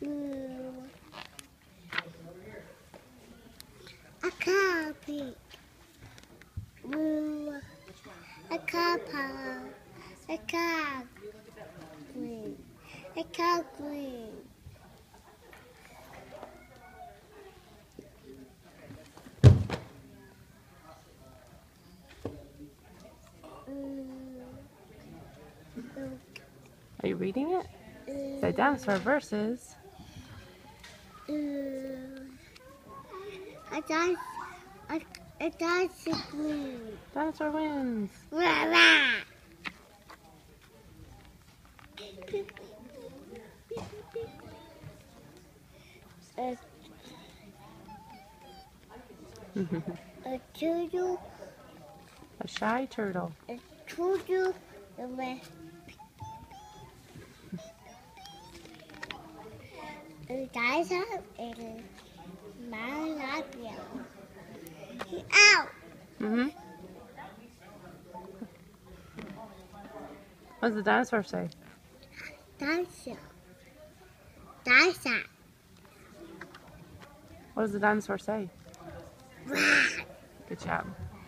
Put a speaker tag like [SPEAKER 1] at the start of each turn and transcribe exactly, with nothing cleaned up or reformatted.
[SPEAKER 1] Blue. A cow pig. Blue. A cow paw. A cow green. A cow green.
[SPEAKER 2] Are you reading it?
[SPEAKER 1] Mm.
[SPEAKER 2] Say dinosaur versus.
[SPEAKER 1] Mm. A dinosaur. A, a dinosaur green.
[SPEAKER 2] Dinosaur wins.
[SPEAKER 1] Rah, rah. A, a turtle.
[SPEAKER 2] A shy turtle.
[SPEAKER 1] A turtle. A red. A dinosaur and Malabia. Ow!
[SPEAKER 2] Mm-hmm. What does the dinosaur say?
[SPEAKER 1] Dinosaur. Dinosaur.
[SPEAKER 2] What does the dinosaur say?
[SPEAKER 1] Rah!
[SPEAKER 2] Good job.